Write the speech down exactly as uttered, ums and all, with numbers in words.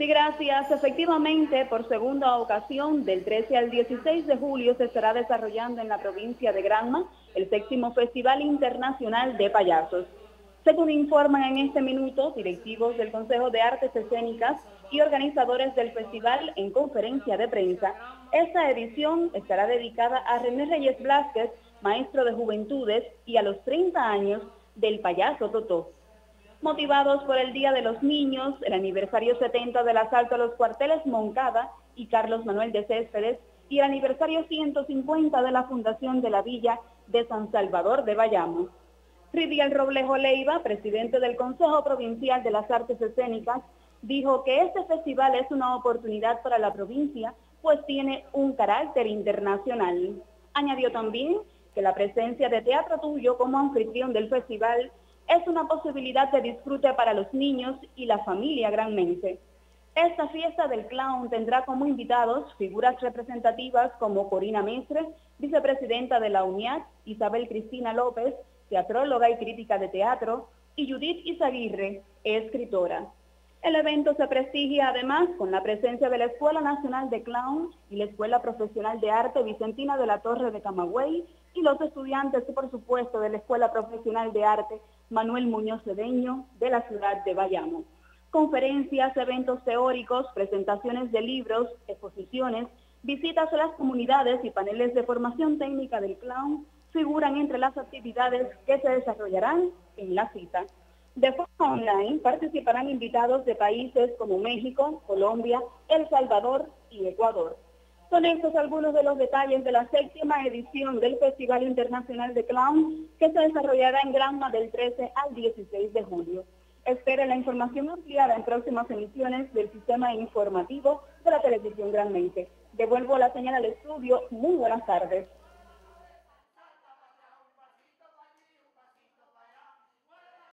Sí, gracias. Efectivamente, por segunda ocasión, del trece al dieciséis de julio, se estará desarrollando en la provincia de Granma el séptimo Festival Internacional de Payasos. Según informan en este minuto directivos del Consejo de Artes Escénicas y organizadores del festival en conferencia de prensa, esta edición estará dedicada a René Reyes Blázquez, maestro de juventudes, y a los treinta años del payaso Totó. Motivados por el Día de los Niños, el aniversario setenta del asalto a los cuarteles Moncada y Carlos Manuel de Céspedes y el aniversario ciento cincuenta de la fundación de la Villa de San Salvador de Bayamo. Ridiel Roblejo Leiva, presidente del Consejo Provincial de las Artes Escénicas, dijo que este festival es una oportunidad para la provincia, pues tiene un carácter internacional. Añadió también que la presencia de Teatro Tuyo como anfitrión del festival es una posibilidad de disfrute para los niños y la familia granmense. Esta fiesta del clown tendrá como invitados figuras representativas como Corina Mestre, vicepresidenta de la UNIAC, Isabel Cristina López, teatróloga y crítica de teatro, y Judith Izaguirre, escritora. El evento se prestigia además con la presencia de la Escuela Nacional de Clown y la Escuela Profesional de Arte Vicentina de la Torre de Camagüey y los estudiantes, por supuesto, de la Escuela Profesional de Arte Manuel Muñoz Cedeño de la ciudad de Bayamo. Conferencias, eventos teóricos, presentaciones de libros, exposiciones, visitas a las comunidades y paneles de formación técnica del clown figuran entre las actividades que se desarrollarán en la cita. De forma online participarán invitados de países como México, Colombia, El Salvador y Ecuador. Son estos algunos de los detalles de la séptima edición del Festival Internacional de Clown que se desarrollará en Granma del trece al dieciséis de julio. Espere la información ampliada en próximas emisiones del sistema informativo de la televisión granmense. Devuelvo la señal al estudio. Muy buenas tardes.